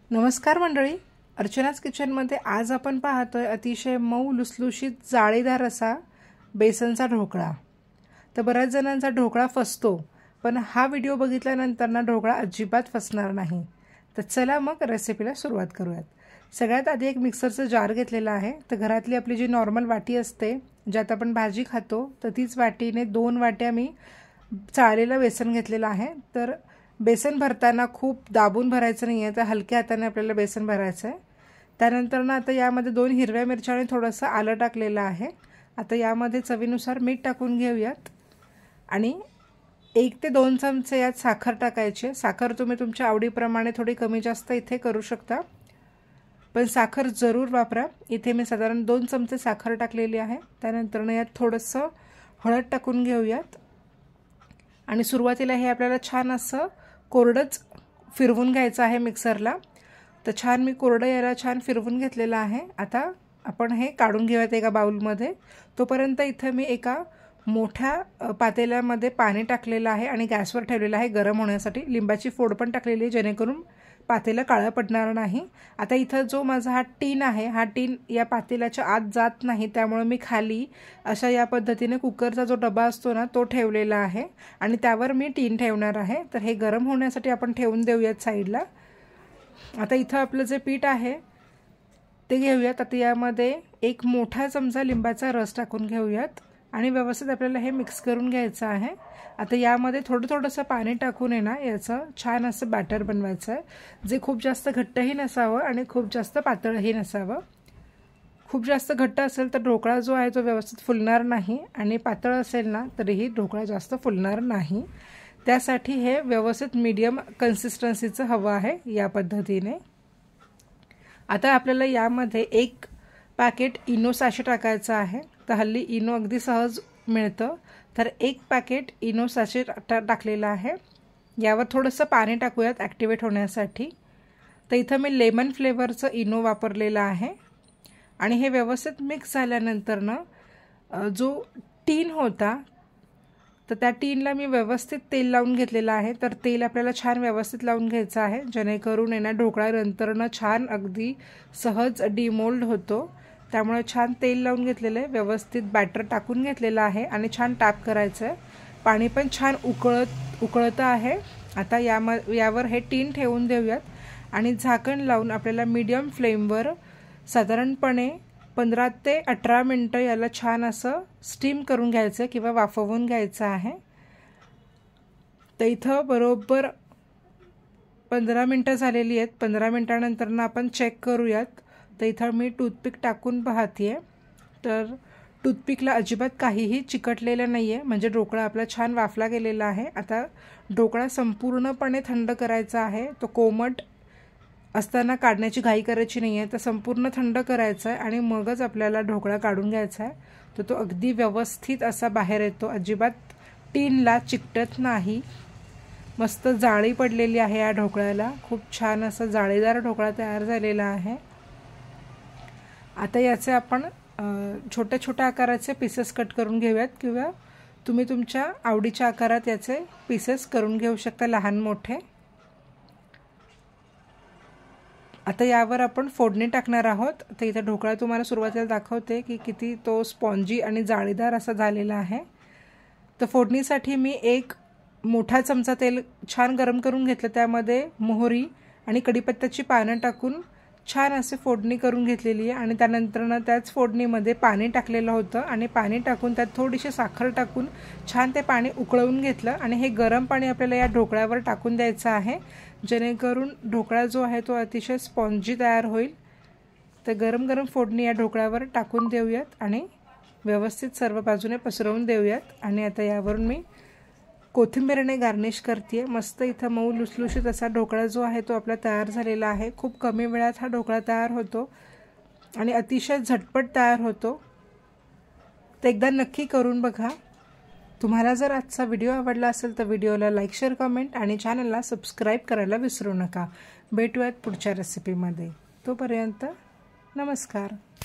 नमस्कार मंडळी, अर्चनाच किचनमध्ये आज आपण पाहतोय अतिशय मऊ लुसलुशीत जाळीदार असा बेसनचा ढोकळा। तर बऱ्याच जणांचा ढोकळा फसतो, पण हा व्हिडिओ बघितल्यानंतर ना ढोकळा अजिबात फसणार नाही। तर चला मग रेसिपीला सुरुवात करूयात। सगळ्यात आधी एक मिक्सरचा जार घेतलेला आहे। तर घरातली आपली जी नॉर्मल वाटी असते ज्यात आपण भाजी खातो, तर तीच वाटीने 2 वाट्या मी चाळलेलं बेसन घेतलेलं आहे। तर बेसन भरताना खूप दाबून भरायचं नाही आहे, तर हलक्या हाताने आपल्याला बेसन भरायचं आहे। त्यानंतर ना आता यामध्ये 2 हिरव्या मिरच्या आणि थोडंसं आलं टाकलेलं आहे। आता यामध्ये चवीनुसार मीठ टाकून घेऊयात आणि 1 ते 2 चमचे यात साखर टाकायची। साखर तुम्ही तुमच्या आवडीप्रमाणे थोडी कमी जास्त इथे करू शकता, पण साखर जरूर वापरा। इथे मी साधारण 2 चमचे साखर टाकलेली आहे। त्यानंतर ना यात थोडंसं हळद टाकून घेऊयात आणि सुरुवातीला हे आपल्याला छान असं कोरडंच फिरवून घ्यायचं आहे मिक्सरला। तर छान मी कोरडं याला छान फिरवून घेतलेलं आहे। आता आपण हे काढून घेऊयात एका बाउलमध्ये। तोपर्यंत इथं मी एका मोठ्या पातेल्यामध्ये पाणी टाकलेलं आहे आणि गॅसवर ठेवलेलं आहे गरम होण्यासाठी। लिंबाची फोड पण टाकलेली आहे जेणेकरून पातेलं काळं पडणार नाही। आता इथं जो माझा हा टीन आहे, हा टीन या पातेल्याच्या आत जात नाही, त्यामुळे मी खाली अशा या पद्धतीने कुकरचा जो डबा असतो ना तो ठेवलेला आहे आणि त्यावर मी टीन ठेवणार आहे। तर हे गरम होण्यासाठी आपण ठेवून देऊयात साईडला। आता इथं आपलं जे पीठ आहे ते घेऊयात। आता यामध्ये 1 मोठा चमचा लिंबाचा रस टाकून घेऊयात आणि व्यवस्थित आपल्याला हे मिक्स करून घ्यायचं आहे। आता यामध्ये थोडंसं पाणी टाकून आहे ना याचं छान असं बॅटर बनवायचं आहे, जे खूप जास्त घट्टही नसावं आणि खूप जास्त पातळही नसावं। खूप जास्त घट्ट असेल तर ढोकळा जो आहे तो व्यवस्थित फुलणार नाही आणि पातळ असेल ना तरीही ढोकळा जास्त फुलणार नाही। त्यासाठी हे व्यवस्थित मीडियम कन्सिस्टन्सीचं हवं आहे या पद्धतीने। आता आपल्याला यामध्ये 1 पॅकेट इनो सॅशे टाकायचं आहे। तर हल्ली इनो अगदी सहज मिळतं, तर 1 पॅकेट इनो सॅशे टाकलेलं आहे। यावर थोडंसं पाणी टाकूयात ॲक्टिवेट होण्यासाठी। तर इथं मी लेमन फ्लेवरचं इनो वापरलेलं आहे आणि हे व्यवस्थित मिक्स झाल्यानंतर ना जो टीन होता तर त्या टीनला मी व्यवस्थित तेल लावून घेतलेलं आहे। तर तेल आपल्याला छान व्यवस्थित लावून घ्यायचं आहे जेणेकरून आहे ना ढोकळा नंतरनं छान अगदी सहज डिमोल्ड होतो। त्यामुळे छान तेल लावून घेतलेलं आहे, व्यवस्थित बॅटर टाकून घेतलेलं आहे आणि छान टॅप करायचं आहे। पाणी पण छान उकळतं आहे। आता यावर हे टीन ठेवून देऊयात आणि झाकण लावून आपल्याला मीडियम फ्लेमवर साधारणपणे 15 ते 18 मिनिटं याला छान असं स्टीम करून घ्यायचं किंवा वाफवून घ्यायचं आहे। तर इथं बरोबर 15 मिनिटं झालेली आहेत। 15 मिनिटानंतर ना आपण चेक करूयात। तर इथं मी टूथपिक टाकून पाहते, तर टूथपिकला अजिबात काहीही चिकटलेलं नाही आहे, म्हणजे ढोकळा आपला छान वाफला गेलेला आहे। आता ढोकळा संपूर्णपणे थंड करायचा आहे। तो कोमट असताना काढण्याची घाई करायची नाही आहे, तर संपूर्ण थंड करायचं आहे आणि मगच आपल्याला ढोकळा काढून घ्यायचा आहे। तर तो अगदी व्यवस्थित असा बाहेर येतो, अजिबात टीनला चिकटत नाही। मस्त जाळी पडलेली आहे या ढोकळ्याला, खूप छान असा जाळीदार ढोकळा तयार झालेला आहे। आता याचे आपण छोट्या छोट्या आकाराचे पीसेस कट करून घेऊयात किंवा तुम्ही तुमच्या आवडीच्या आकारात याचे पीसेस करून घेऊ शकता, लहान मोठे। आता यावर आपण फोडणी टाकणार आहोत। तर इथे ढोकळा तुम्हाला सुरुवातीला दाखवते की किती तो स्पॉन्जी आणि जाळीदार असा झालेला आहे। तर फोडणीसाठी मी 1 मोठा चमचा तेल छान गरम करून घेतलं, त्यामध्ये मोहरी आणि कढीपत्त्याची पानं टाकून छान असे फोडणी करून घेतलेली आहे आणि त्यानंतर त्याच फोडणीमध्ये पाणी टाकलेलं होतं आणि पाणी टाकून त्यात थोडीशी साखर टाकून छान ते पाणी उकळवून घेतलं आणि हे गरम पाणी आपल्याला या ढोकळ्यावर टाकून द्यायचं आहे जेणेकरून ढोकळा जो आहे तो अतिशय स्पॉन्जी तयार होईल। तर गरम फोडणी या ढोकळ्यावर टाकून देऊयात आणि व्यवस्थित सर्व बाजूने पसरवून देऊयात आणि आता यावरून मी कोथिंबीरने गार्निश करते। मस्त इथं मऊ लुसलुशीत असा ढोकळा जो आहे तो आपला तयार झालेला आहे। खूप कमी वेळात हा ढोकळा तयार होतो आणि अतिशय झटपट तयार होतो। तर एकदा नक्की करून बघा। तुम्हाला जर आजचा व्हिडिओ आवडला असेल तर व्हिडिओला लाईक, शेअर, कमेंट आणि चॅनलला सबस्क्राईब करायला विसरू नका। भेटूयात पुढच्या रेसिपीमध्ये। तोपर्यंत नमस्कार।